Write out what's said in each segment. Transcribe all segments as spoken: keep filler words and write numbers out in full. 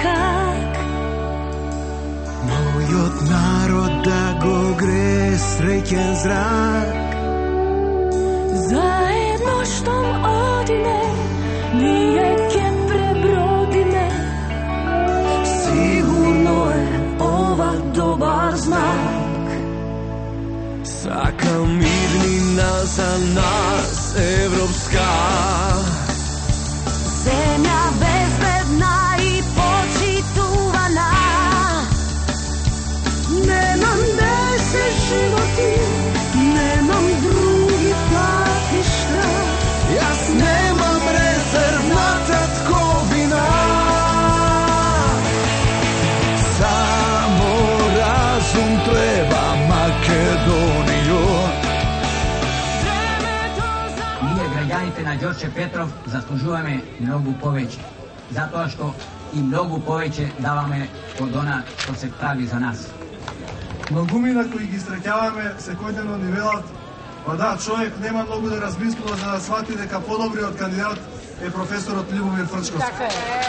как. Мојот народ да го гре среќен зрак. Заедно штом одиме, ние ќе пребродиме. Сигурно е ова добар знак. Сакам мирнина за нас европска. Земја безбедна и почитувана. Немам десет животи, немам други патишта. Јас немам резервна татковина. Само разум треба, Македонијо. Ние, граѓаните на Ѓорче Петров, заслужуваме многу повеќе, затоа што и многу повеќе даваме од она што се прави за нас. Многумина кои ги среќаваме секојдневно ни велат, па да, човек нема многу да размислува за да свати дека подобриот кандидат е професорот Љубомир Фрчковски.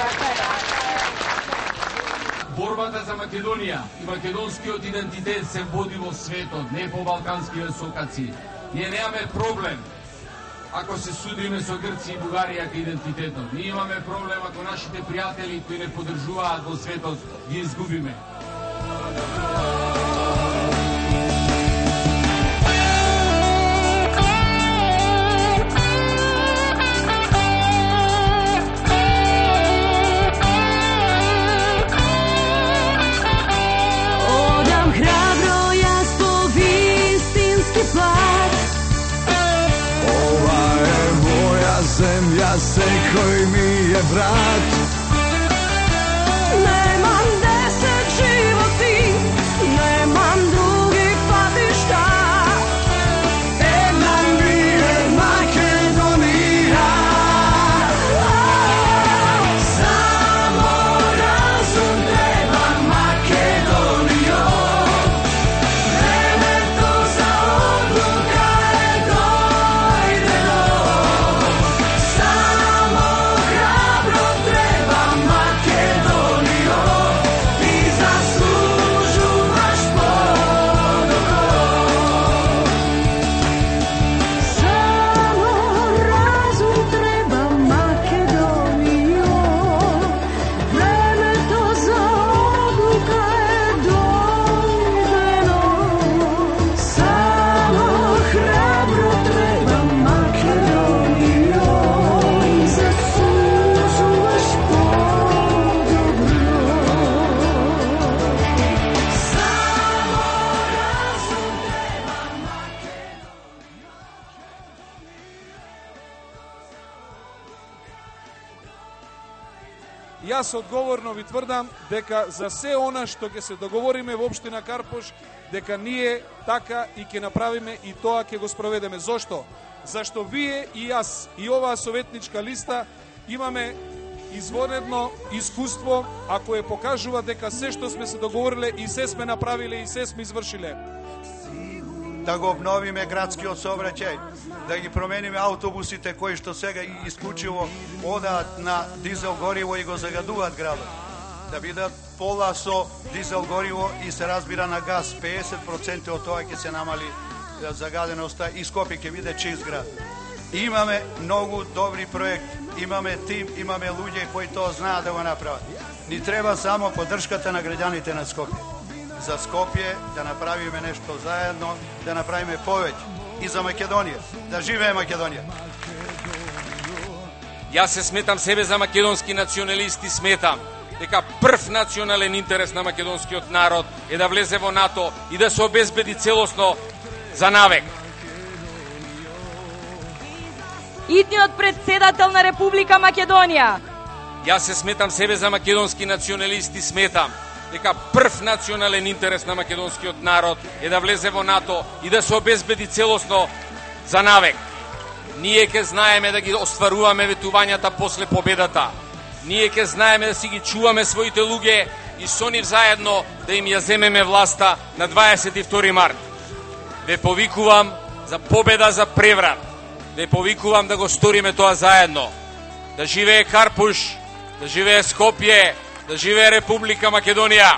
Борбата за Македонија и македонскиот идентитет се води во светот, не по балкански високаци. Ние немаме проблем ако се судиме со Грци и Бугарија ка идентитетот. Ние имаме проблем ако нашите пријатели кои не поддржуваат во светот ги изгубиме. Земја секој ми е брат. Немам десет животи, немам други патишта. Една ми е Македонија. Само разум треба, Македонијо. Времето за одлука е дојдено. Јас одговорно ви тврдам дека за се она што ќе се договориме во општина Карпош, дека ние така и ќе направиме и тоа ќе го спроведеме. Зошто? Зашто вие и јас и оваа советничка листа имаме извонедно искуство, ако е покажува дека се што сме се договориле и се сме направиле и се сме извршиле. Да го обновиме градскиот сообраќај, да ги промениме автобусите кои што сега исклучиво одаат на дизел гориво и го загадуваат градот. Да бидат пола со дизел гориво и се разбира на газ, педесет проценти од тоа ќе се намали загаденоста и Скопје ќе биде чист град. Имаме многу добри проекти, имаме тим, имаме луѓе кои тоа знаат да го направат. Ни треба само поддршката на граѓаните на Скопје. За Скопје да направиме нешто заедно, да направиме повеќе и за Македонија. Да живее Македонија. Јас се сметам себе за македонски националист и сметам дека прв национален интерес на македонскиот народ е да влезе во НАТО и да се обезбеди целосно за навек. Идниот председател на Република Македонија. Јас се сметам себе за македонски националист и сметам дека прв национален интерес на македонскиот народ е да влезе во НАТО и да се обезбеди целосно за навек. Ние ќе знаеме да ги остваруваме ветувањата после победата. Ние ќе знаеме да си ги чуваме своите луѓе и со нив заедно да им ја земеме власта на дваесет и втори март. Ве повикувам за победа, за преврат. Ве повикувам да го сториме тоа заедно. Да живее Карпуш, да живее Скопје, Да живее Република Македонија!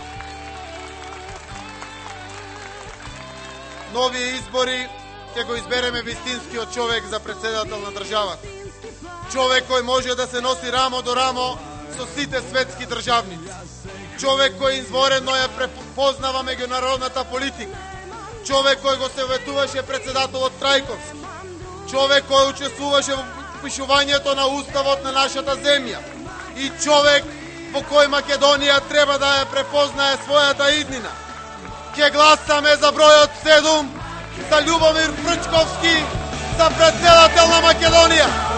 Нови избори ќе го избереме вистинскиот човек за председател на државата. Човек кој може да се носи рамо до рамо со сите светски државници. Човек кој изворено ја препознава меѓународната политика. Човек кој го советуваше председателот Трајковски. Човек кој учествуваше во пишувањето на уставот на нашата земја. И човек во кој Македонија треба да ја препознае својата иднина. Ќе гласаме за бројот седум за Љубомир Фрчковски за председател на Македонија.